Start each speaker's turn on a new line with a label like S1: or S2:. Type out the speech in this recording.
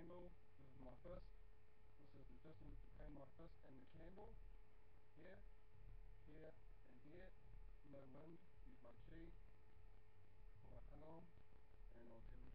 S1: candle. This is my first. This is the distance between my fist and the candle. Here, here, and here. No wind. Use my chi, my hanong, and I'll